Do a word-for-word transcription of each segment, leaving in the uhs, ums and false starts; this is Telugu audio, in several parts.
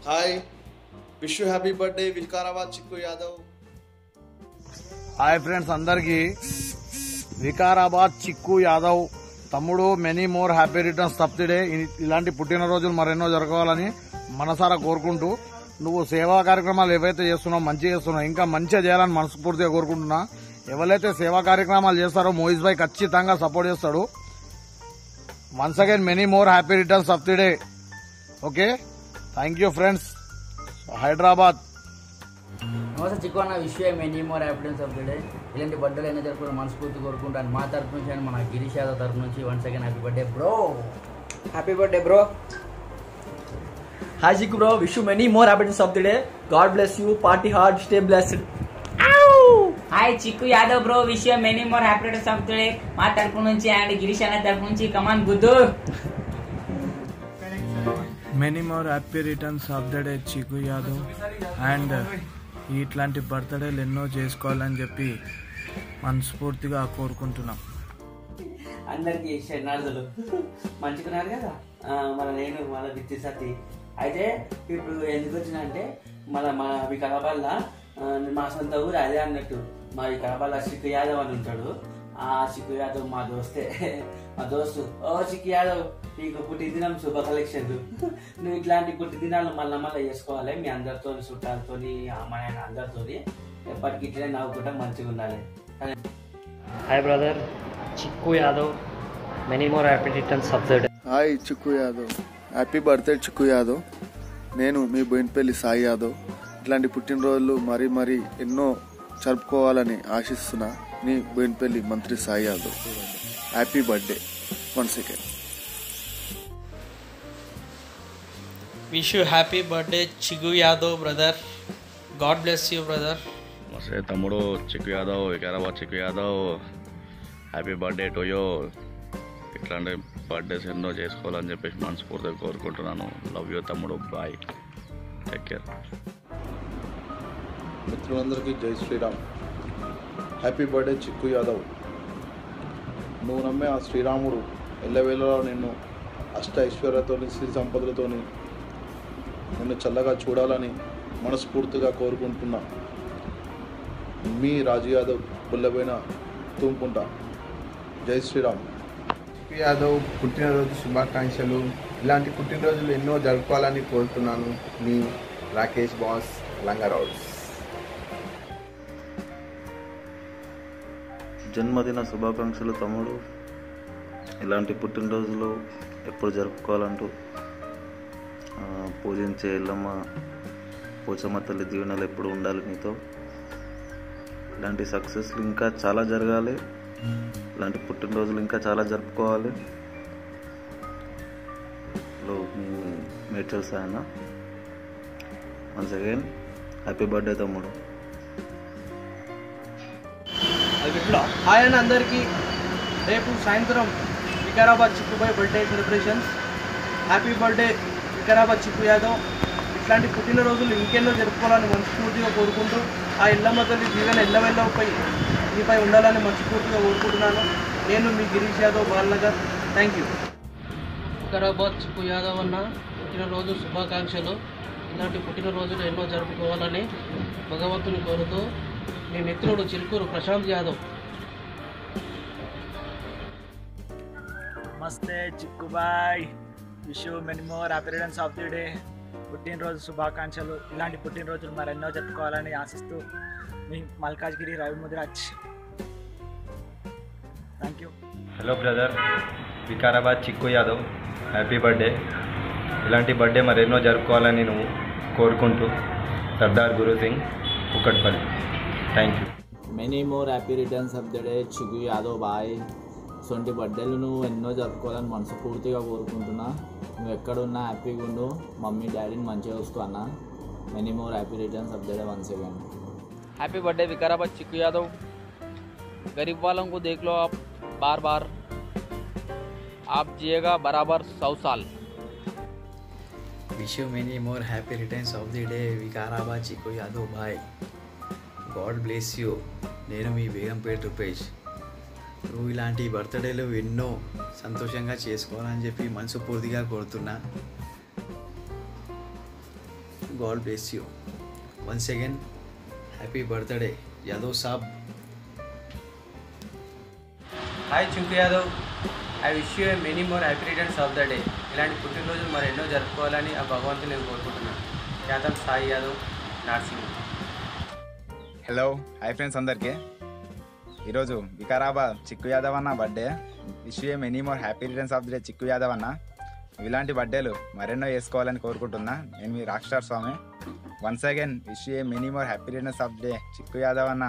Hi, wish you happy birthday Vikarabad Chikku Yadav. Hi friends, అందరికి వికారాబాద్ చిక్కు యాదవ్ తమ్ముడు many more happy returns of the day. ఇలాంటి పుట్టినరోజులు మరెన్నో జరగాలని మనసారా కోరుకుంటూ, నువ్వు సేవా కార్యక్రమాలు ఏవైతే చేస్తున్నావు మంచిగా చేస్తున్నావు, ఇంకా మంచిగా చేయాలని మనస్ఫూర్తిగా కోరుకుంటున్నా. ఎవరైతే సేవా కార్యక్రమాలు చేస్తారో మోయిజ్ భాయ్ ఖచ్చితంగా సపోర్ట్ చేస్తాడు. Once again many more happy returns of the day. Okay, thank you friends. Hyderabad. నమస్తే చిక్కు అన్న, wish you many more happiness of the day. ఇలాంటి బర్త్డేలు అయినా జరుపుకోవడం మనస్ఫూర్తి కోరుకుంటాను. మా తరపు నుంచి అండ్ మన గిరీష్ యాదవ్ తరపు నుంచి once again happy birthday bro. Happy birthday bro. Hi Chikku bro, wish you many more happiness of the day. God bless you, party hard, stay blessed. Hi Chikku Yadav bro, wish you many more happy returns of the day మా తరపు నుంచి అండ్ గిరీష్ అన్న తరపు నుంచి. కమాన్ గుద్దు. Many more happy returns of the day Chikku Yadav. And ఇట్లాంటి బర్త్డేలు ఎన్నో చేసుకోవాలని చెప్పి మనస్ఫూర్తిగా కోరుకుంటున్నాం. అందరికి శరణార్థులు మంచుకున్నారు కదా. మన నేను మన విత్తి సతి అయితే ఇప్పుడు ఎందుకు వచ్చిన అంటే మన మా వికారాబాద్లో మా సొంత ఊరు అదే అన్నట్టు. మా వికారాబాద్లో చిక్కు యాదవ్ అని ఉంటాడు. ఆ చిక్కు యాదవ్ మా దోస్తే, మా దోస్తు. ఓ చిక్కు యాదవ్, నీకు పుట్టినదినం శుభ కలెక్షన్లు. నువ్వు ఇట్లాంటి పుట్టినదినాలు మళ్ళీ మళ్ళీ చేసుకోవాలి. మీ అందరితో, చుట్టాలతో, అమ్మాయి అందరితో ఎప్పటికి ఇట్లనే నవ్వుకుంటా మంచిగా ఉండాలి. Hi brother, Chikku Yadav, many more happy returns of the day. Hi Chikku Yadav, happy birthday Chikku Yadav. నేను మీ బోయినపల్లి సాయి యాదవ్. ఇట్లాంటి పుట్టినరోజులు మరీ మరీ ఎన్నో జరుపుకోవాలని ఆశిస్తున్నా. నీ బోయినపల్లి మంత్రి Sai Yadav. Happy birthday one second. Wish you happy birthday Chikku Yadav brother. God bless you brother. నమస్తే తమ్ముడు Chikku Yadav, Vikarabad Chikku Yadav. Happy birthday to you. ఇట్లాంటి బర్త్డేస్ ఎన్నో చేసుకోవాలని చెప్పేసి మనస్ఫూర్తిగా కోరుకుంటున్నాను. లవ్ యూ తమ్ముడు, బాయ్, టేక్ కేర్. మిత్రులందరికీ జై శ్రీరామ్. Happy birthday Chikku Yadav. నువ్వు నమ్మే ఆ శ్రీరాముడు ఎల్లవేళలో నిన్ను అష్ట ఐశ్వర్యతో, శ్రీ సంపదలతో నిన్ను చల్లగా చూడాలని మనస్ఫూర్తిగా కోరుకుంటున్నా. మీ రాజు యాదవ్, పుల్లబోయిన తూంపుంటా. జై శ్రీరామ్. చిక్కు యాదవ్ పుట్టినరోజు శుభాకాంక్షలు. ఇలాంటి పుట్టినరోజులు ఎన్నో జరుపుకోవాలని కోరుతున్నాను. మీ రాకేష్ బాస్, లంగారౌడ్స్. జన్మదిన శుభాకాంక్షలు తమ్ముడు. ఇలాంటి పుట్టినరోజులు ఎప్పుడు జరుపుకోవాలంటూ పూజించే ఎల్లమ్మ పోచమ్మ తల్లి దీవెనలు ఎప్పుడు ఉండాలి నీతో. ఇలాంటి సక్సెస్లు ఇంకా చాలా జరగాలి. ఇలాంటి పుట్టినరోజులు ఇంకా చాలా జరుపుకోవాలి. లో మేడ్చల్ సాయన. వన్స్ అగైన్ హ్యాపీ బర్త్డే తమ్ముడు. హాయ్ అని అందరికీ. రేపు సాయంత్రం వికారాబాద్ చిక్కుబాయ్ birthday celebrations. Happy birthday Vikarabad Chikku Yadav. ఇట్లాంటి పుట్టినరోజులు ఇంకెన్నో జరుపుకోవాలని మనస్ఫూర్తిగా కోరుకుంటూ, ఆ ఎల్లమ్మ తల్లి దీవెన ఎల్లవెల్లపై మీపై ఉండాలని మనస్ఫూర్తిగా కోరుకుంటున్నాను. నేను మీ గిరీష్ యాదవ్, బాలనగర్. Thank you. వికారాబాద్ చిక్కు యాదవ్ అన్న పుట్టినరోజు శుభాకాంక్షలు. ఇలాంటి పుట్టినరోజులు ఎన్నో జరుపుకోవాలని భగవంతుని కోరుతూ మీ మిత్రుడు చిలుకూరు ప్రశాంత్ యాదవ్. నమస్తే చిక్కుబాయ్, wish you many more happy returns of the day. పుట్టినరోజు శుభాకాంక్షలు. ఇలాంటి పుట్టినరోజులు మరెన్నో జరుపుకోవాలని ఆశిస్తూ మీ Malkajgiri Ravi Mudiraj. Thank you. Hello brother, Vikarabad Chikku Yadav, happy birthday. ఇలాంటి బర్త్డే మరెన్నో జరుపుకోవాలని నువ్వు కోరుకుంటూ Sardar Guru Singh, Kukatpally. Thank you. Many more happy returns of the day Chikku Yadav bye. సొంటి బర్త్డేలు నువ్వు ఎన్నో జరుపుకోవాలని మనస్ఫూర్తిగా కోరుకుంటున్నా. నువ్వు ఎక్కడున్నా హ్యాపీగా ఉండు. మమ్మీ డాడీని మంచిగా చూసుకో అన్న. Many more happy returns of the day once again. Happy birthday Vikarabad Chikku Yadav. गरीब वालों को देख लो आप बार बार, आप जिएगा बराबर सौ साल. Wish you many more happy returns of the day Vikarabad Chikku Yadav भाई. God bless you. నేను మీ బేగంపేట రూపేష్. నువ్వు ఇలాంటి బర్త్డేలు ఎన్నో సంతోషంగా చేసుకోవాలని చెప్పి మనస్ఫూర్తిగా కోరుతున్నా. God bless you. Once again, happy birthday, Yadav Saab. Hi Chinku Yadav, I wish you many more happy returns of the day. ఇలాంటి పుట్టినరోజులు మరి ఎన్నో జరుపుకోవాలని ఆ భగవంతుని నేను కోరుకుంటున్నాను. Yadav Sai Yadav, Narsingi. Hello, hi friends అందరికీ. ఈరోజు వికారాబాద్ చిక్కు యాదవ్ అన్న birthday. Wish you many more happy returns of the day Chikku Yadav అన్న. ఇలాంటి బర్త్డేలు మరెన్నో చేసుకోవాలని కోరుకుంటున్నా. నేను మీ rock star Swamy. Once again wish you many more happy returns of the day Chikku Yadav అన్న.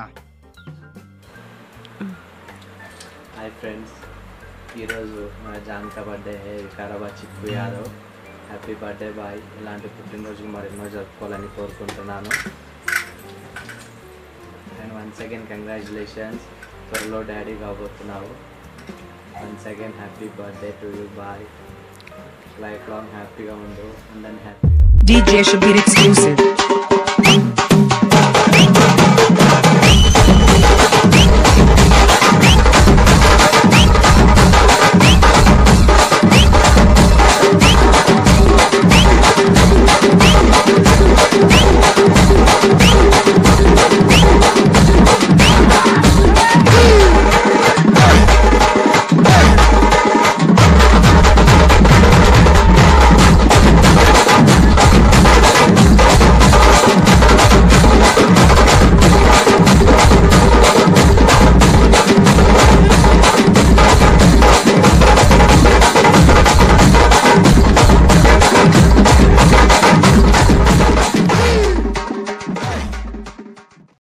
హాయ్ ఫ్రెండ్స్, ఈరోజు మన జాన్కా birthday Vikarabad Chikku Yadav. Happy birthday boy. ఇలాంటి పుట్టినరోజులు మరెన్నో జరుపుకోవాలని కోరుకుంటున్నాను. అండ్ వన్స్ అగైన్ కంగ్రాచులేషన్స్, త్వరలో డాడీ కాబోతున్నావు. Once again happy birthday to you బాయ్. లైఫ్ లాంగ్ హ్యాపీగా ఉండు. అందరినీ హ్యాపీగా D J Shabir exclusive.